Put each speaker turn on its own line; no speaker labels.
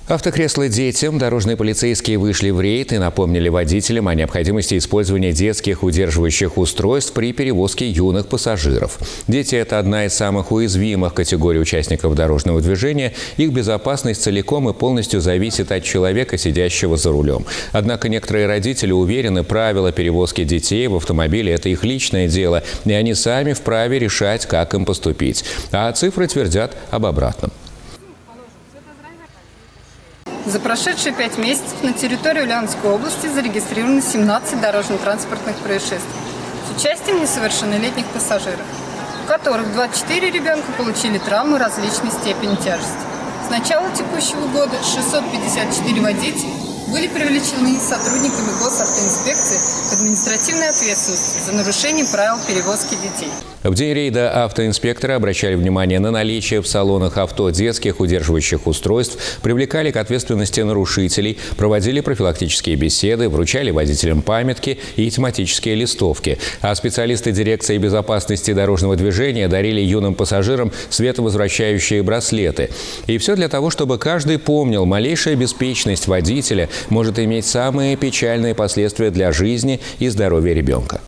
Автокресла детям. Дорожные полицейские вышли в рейд и напомнили водителям о необходимости использования детских удерживающих устройств при перевозке юных пассажиров. Дети – это одна из самых уязвимых категорий участников дорожного движения. Их безопасность целиком и полностью зависит от человека, сидящего за рулем. Однако некоторые родители уверены, правила перевозки детей в автомобиле – это их личное дело, и они сами вправе решать, как им поступить. А цифры твердят об обратном.
За прошедшие 5 месяцев на территории Ульяновской области зарегистрировано 17 дорожно-транспортных происшествий с участием несовершеннолетних пассажиров, в которых 24 ребенка получили травмы различной степени тяжести. С начала текущего года 654 водителя были привлечены сотрудниками госавтоинспекции к административной ответственности за нарушение правил перевозки детей.
В день рейда автоинспекторы обращали внимание на наличие в салонах авто детских удерживающих устройств, привлекали к ответственности нарушителей, проводили профилактические беседы, вручали водителям памятки и тематические листовки. А специалисты дирекции безопасности дорожного движения дарили юным пассажирам световозвращающие браслеты. И все для того, чтобы каждый помнил, малейшая беспечность водителя может иметь самые печальные последствия для жизни и здоровья ребенка.